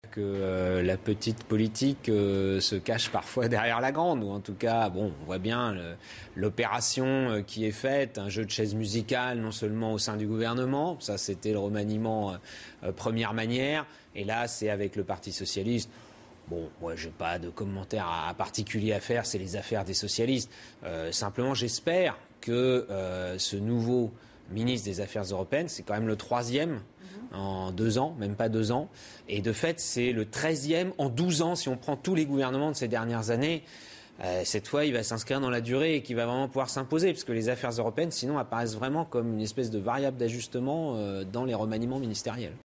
Que la petite politique se cache parfois derrière la grande, ou en tout cas, bon, on voit bien l'opération qui est faite, un jeu de chaises musicales, non seulement au sein du gouvernement, ça c'était le remaniement première manière, et là c'est avec le Parti Socialiste. Bon, moi, j'ai pas de commentaire particulier à faire, c'est les affaires des socialistes. Simplement, j'espère que ce nouveau ministre des Affaires européennes, c'est quand même le 3e en 2 ans, même pas 2 ans. Et de fait, c'est le 13e en 12 ans, si on prend tous les gouvernements de ces dernières années. Cette fois, il va s'inscrire dans la durée et qu'il va vraiment pouvoir s'imposer, parce que les affaires européennes, sinon, apparaissent vraiment comme une espèce de variable d'ajustement dans les remaniements ministériels.